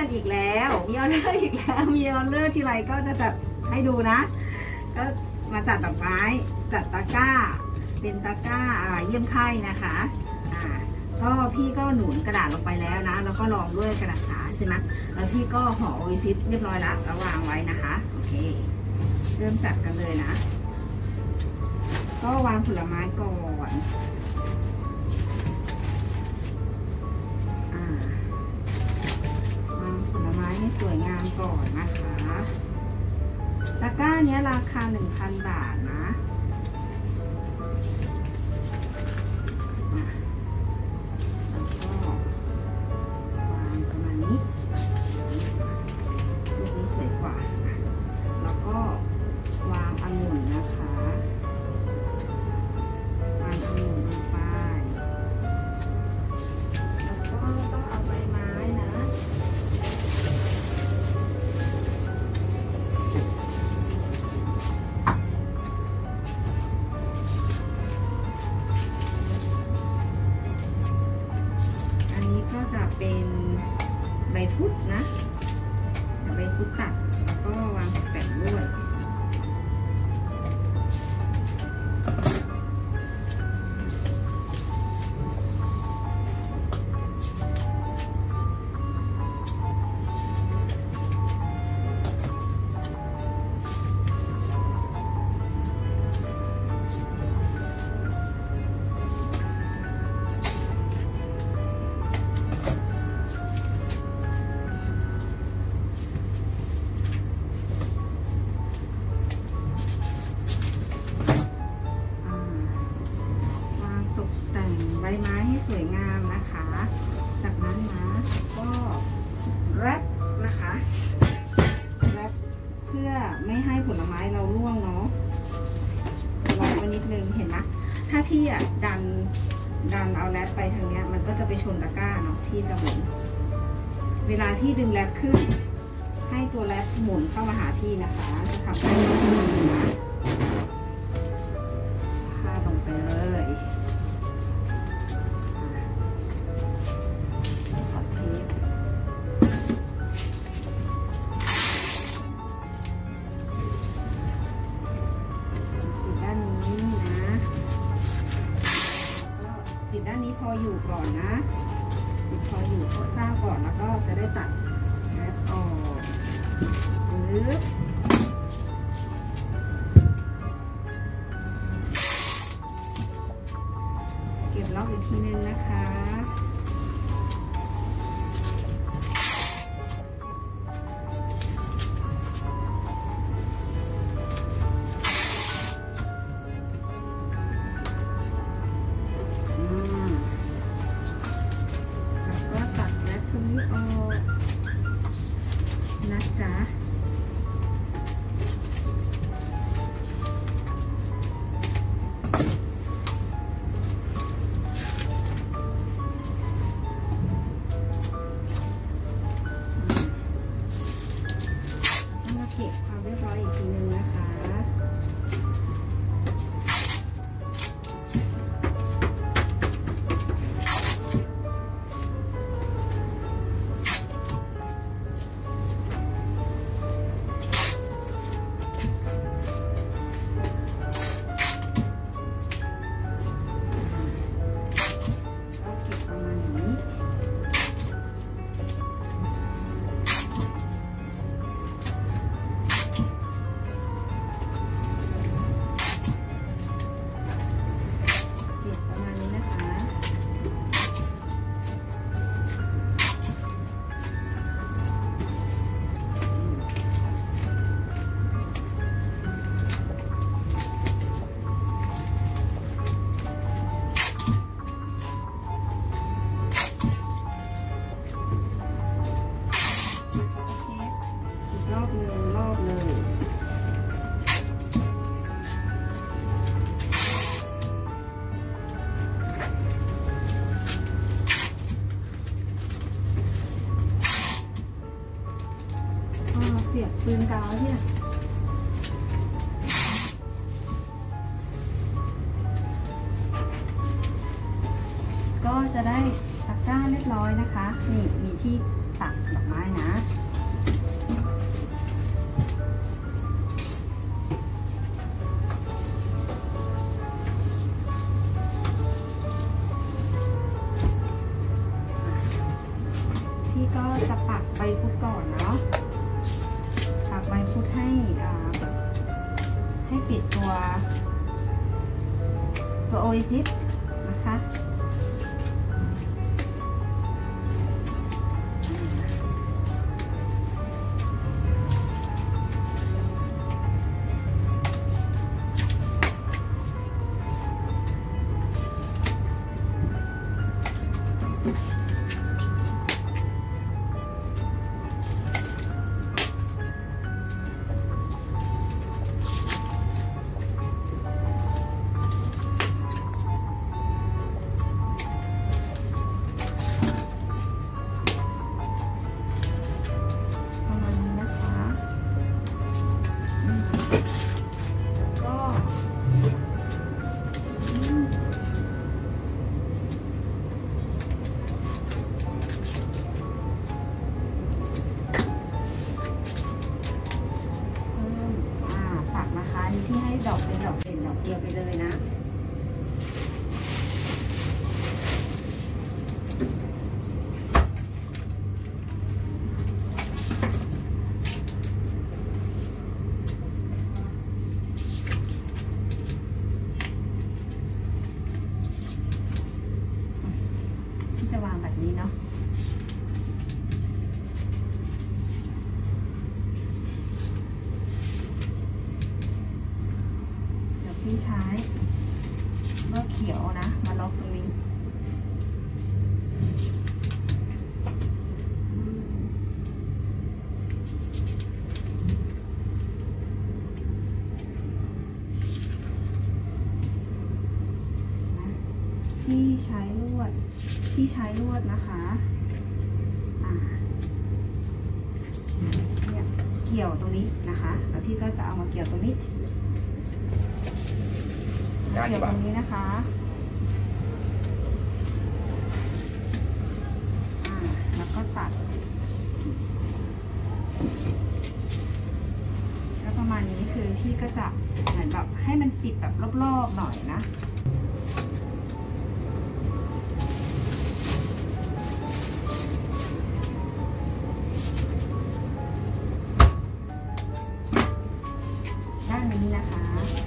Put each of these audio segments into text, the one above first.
อีกแล้วมีออเดอร์อีกแล้วมีออเดอร์ทีไรก็จะจัดให้ดูนะก็มาจัดดอกไม้จัดตะกร้าเป็นตะกร้าเยี่ยมไข้นะคะก็พี่ก็หนุนกระดาษลงไปแล้วนะแล้วก็รองด้วยกระดาษสาใช่ไหมแล้วพี่ก็ห่อโออิซิสเรียบร้อยแล้ววางไว้นะคะโอเคเริ่มจัดกันเลยนะก็วางผลไม้ก่อนวางผลไม้ให้สวยงามก่อนนะคะตะกร้านี้ราคา 1,000 บาทนะแล้วก็วางประมาณนี้รูปนี้สวยกว่าแล้วก็วางองุ่นนะคะวางองุ่นลงไปแล้วก็ต้องเอาใบไม้นะก็จะเป็นใบพุดนะใบพุดตัดแล้วก็วางแปะด้วยใบไม้ให้สวยงามนะคะจากนั้นนะก็แรปนะคะแรปเพื่อไม่ให้ผลไม้เราร่วงเนาะวางไว้นิดนึงเห็นไหมถ้าพี่ดันเอาแรปไปทางเนี้ยมันก็จะไปชนตะกร้าเนาะพี่จะหมุนเวลาพี่ดึงแรปขึ้นให้ตัวแรปหมุนเข้ามาหาพี่นะคะจะทำให้เราหมุนนะพาตรงไปเลยติดด้านนี้พออยู่ก่อนนะติดพออยู่ข้าวก่อนแล้วก็จะได้ตัดแรปออกปึ๊บเก็บล็อกอีกทีนึงนะคะนะจ๊ะมาเก็บความเรียบร้อยอีกทีนึงนะคะรอบเลยเสียบปืนกาวเนี่ยก็จะได้ตะกร้าเรียบร้อยนะคะนี่มีที่ตักดอกไม้นะพี่ก็จะปักใบพุดก่อนเนาะปักใบพุดให้ปิดตัวโอเอซิสนะคะที่ให้ดอกเป็นดอกเด่นดอกเดียวไปเลยนะที่จะวางแบบนี้เนาะพี่ใช้เมื่อเขียวนะมาล็อกตรงนี้พี่ใช้ลวดนะคะเนี่ยเกี่ยวตรงนี้นะคะแล้วพี่ก็จะเอามาเกี่ยวตรงนี้เกี่ยวตรงนี้นะคะแล้วก็ตัดแล้วประมาณนี้คือพี่ก็จะเหมือนแบบให้มันติดแบบรอบๆหน่อยนะด้านนี้นะคะ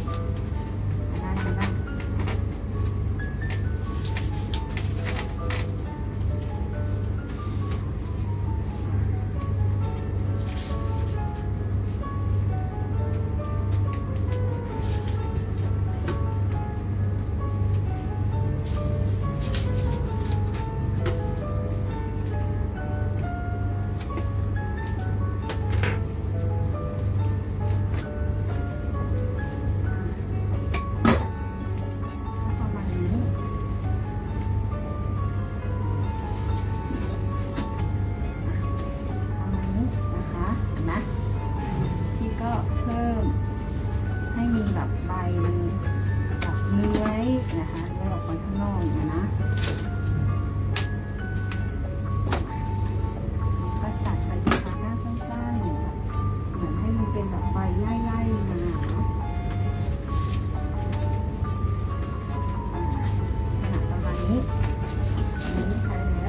นะคะเลื่อยออกไปข้างนอกนะก็ตัดไปเป็นพาร์ทหน้าสั้นๆเหมือนให้มันเป็นแบบใบไล่ๆมาขนาดประมาณนี้ใช้แล้ว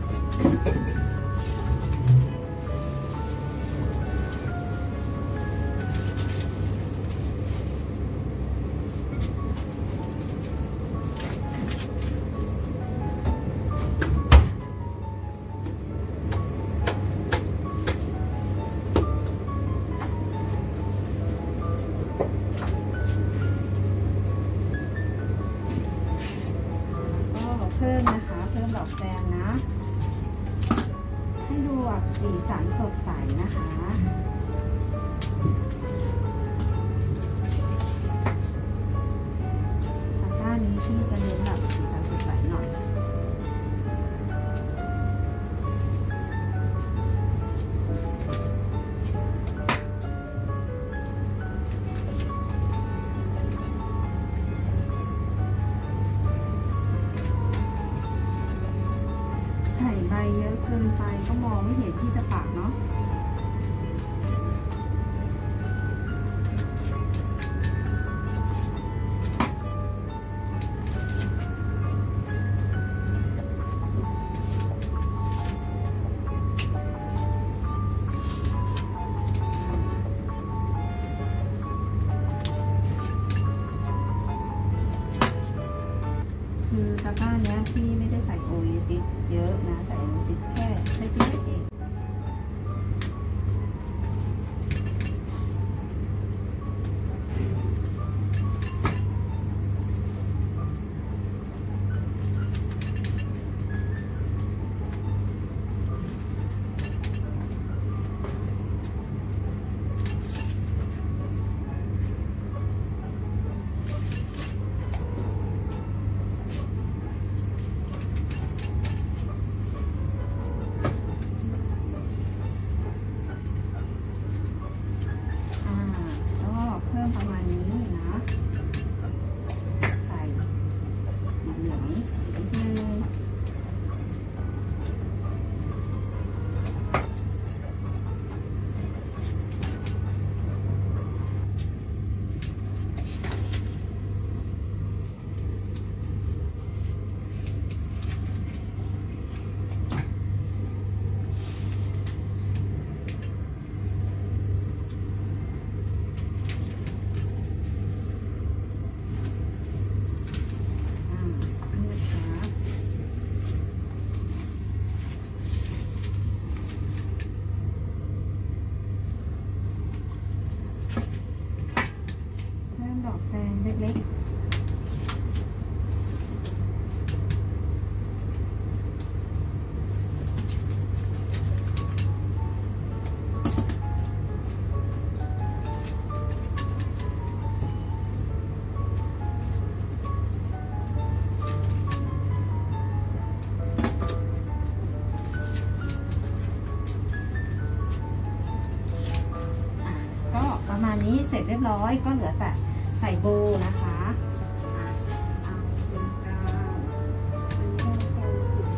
พิ่มนะคะเพิ่มดอกแซมนะให้ดูแบบสีสันสดใสนะคะตะกร้านี้ที่จะเน้นแบบสีสันสดใสหน่อยใส่ใบเยอะเกินไปก็มองไม่เห็นที่จะปักเนาะคือตะกร้าเนี้ยพี่ไม่ได้ใส่โอเอซิสเยอะนะใส่โอเอซิสแค่เล็กๆเองเพิ่มประมาณนี้นะใส่เหลืองนิดนึงดอกแซมเล็กๆก็ประมาณนี้เสร็จเรียบร้อยก็เหลือแต่ใส่โบนะคะเอาเป็นกาวอันนี้ก็เป็น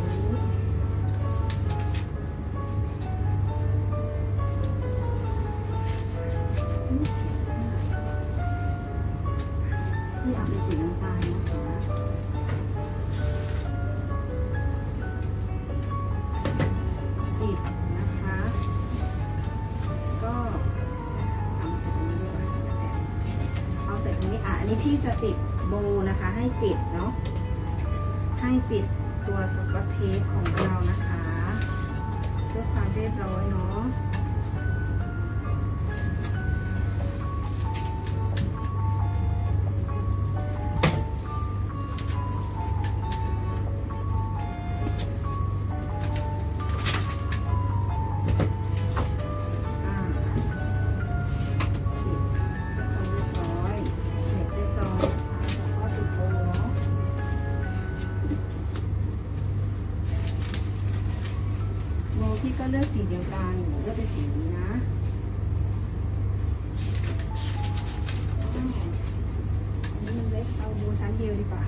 สีนี้ที่เอาเป็นสีน้ำตาลนะคะติดนะคะก็เอาใส่ตรงนี้อันนี้พี่จะติดโบนะคะให้ปิดเนาะให้ปิดตัวสกอตเทปของเรานะคะเพื่อความเรียบร้อยเนาะพี่ก็เลือกสีเดียวกันเลือกเป็นสีนี้นะนี่มันเล็กเอาโบชั้นเดียวดีกว่า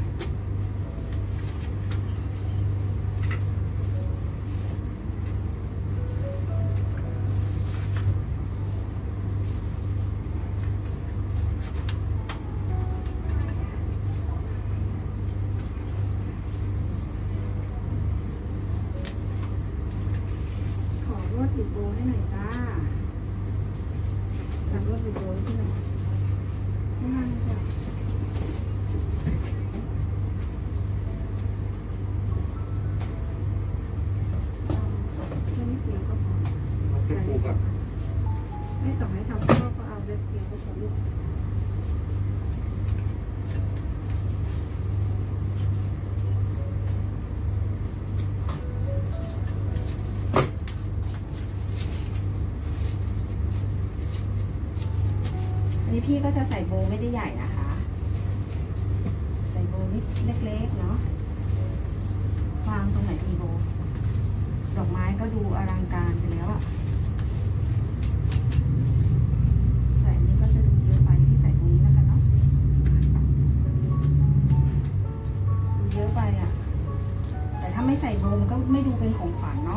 รวดติดโบให้หน่อยจ้าตัดรวดติดโบที่ไหนข้างล่างจ้ะแค่นิดเดียวก็พอไม่ส่งให้ทำก็เอาเล็บเดียวก็พอลูกอันนี้พี่ก็จะใส่โบไม่ได้ใหญ่นะคะใส่โบนิดเล็กๆเนาะวางตรงไหนดีโบดอกไม้ก็ดูอลังการไปแล้วอะใส่นี้ก็จะดูเยอะไปที่ใส่ตรงนี้แล้วกันเนาะดูเยอะไปอะแต่ถ้าไม่ใส่โบมันก็ไม่ดูเป็นของขวัญเนาะ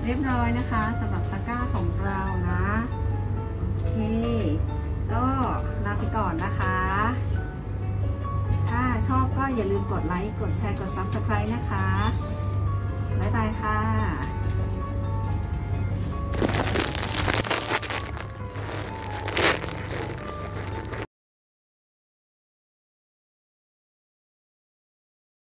รียบร้อยนะคะสำหรับตะกร้าของเรานะโอเคก็ลาไปก่อนนะคะถ้าชอบก็อย่าลืมกดไลค์กดแชร์กด Subscribe นะคะบ๊ายบายค่ะ